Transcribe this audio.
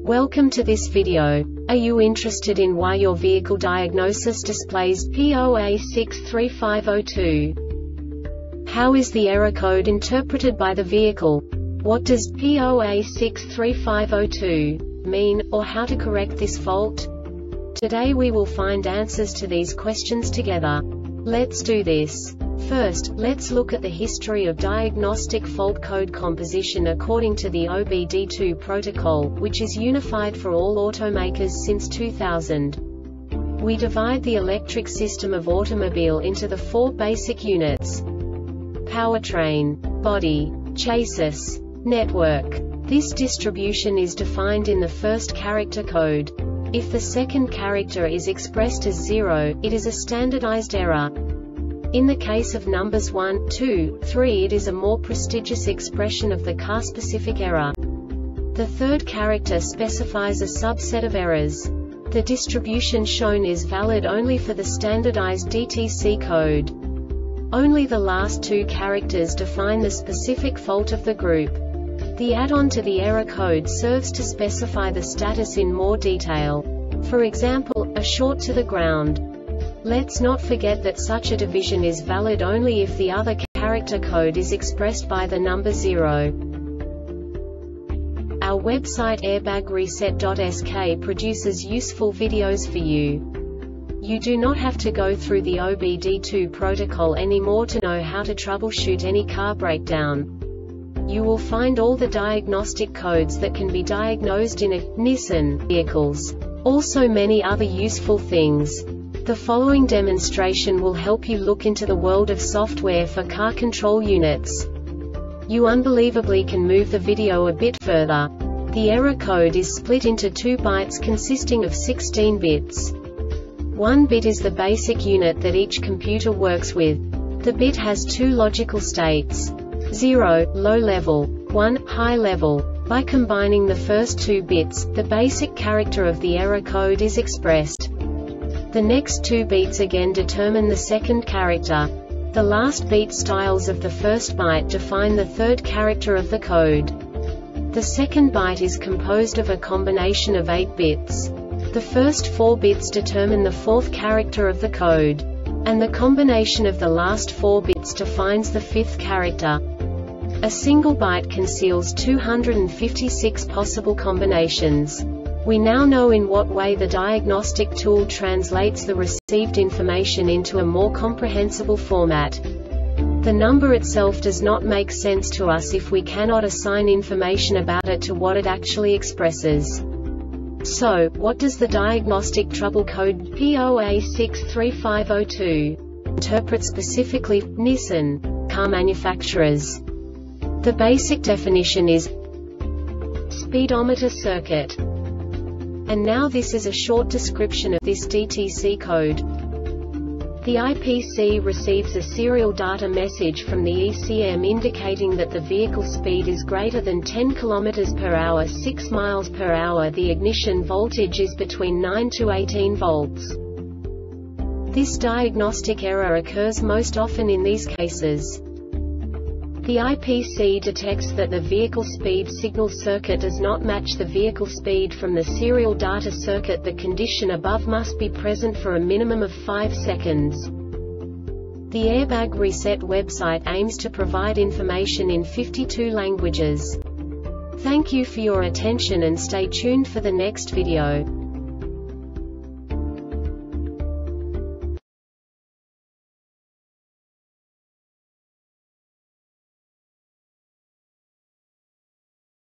Welcome to this video. Are you interested in why your vehicle diagnosis displays P08635502? How is the error code interpreted by the vehicle? What does P08635502 mean, or how to correct this fault? Today we will find answers to these questions together. Let's do this. First, let's look at the history of diagnostic fault code composition according to the OBD2 protocol, which is unified for all automakers since 2000. We divide the electric system of automobile into the four basic units: powertrain, body, chassis, network. This distribution is defined in the first character code. If the second character is expressed as 0, it is a standardized error. In the case of numbers 1, 2, 3, it is a more prestigious expression of the car-specific error. The third character specifies a subset of errors. The distribution shown is valid only for the standardized DTC code. Only the last two characters define the specific fault of the group. The add-on to the error code serves to specify the status in more detail. For example, a short to the ground. Let's not forget that such a division is valid only if the other character code is expressed by the number 0. Our website airbagreset.sk produces useful videos for you. You do not have to go through the OBD2 protocol anymore to know how to troubleshoot any car breakdown. You will find all the diagnostic codes that can be diagnosed in a Nissan vehicles. Also many other useful things. The following demonstration will help you look into the world of software for car control units. You unbelievably can move the video a bit further. The error code is split into 2 bytes consisting of 16 bits. 1 bit is the basic unit that each computer works with. The bit has 2 logical states: 0, low level, 1, high level. By combining the first 2 bits, the basic character of the error code is expressed. The next 2 beats again determine the second character. The last beat styles of the first byte define the third character of the code. The second byte is composed of a combination of 8 bits. The first 4 bits determine the fourth character of the code. And the combination of the last 4 bits defines the fifth character. A single byte conceals 256 possible combinations. We now know in what way the diagnostic tool translates the received information into a more comprehensible format. The number itself does not make sense to us if we cannot assign information about it to what it actually expresses. So, what does the diagnostic trouble code P08635502 interpret specifically for Nissan car manufacturers? The basic definition is speedometer circuit. And now this is a short description of this DTC code. The IPC receives a serial data message from the ECM indicating that the vehicle speed is greater than 10 km per hour, 6 miles per hour. The ignition voltage is between 9 to 18 volts. This diagnostic error occurs most often in these cases. The IPC detects that the vehicle speed signal circuit does not match the vehicle speed from the serial data circuit. The condition above must be present for a minimum of 5 seconds. The Airbag Reset website aims to provide information in 52 languages. Thank you for your attention and stay tuned for the next video.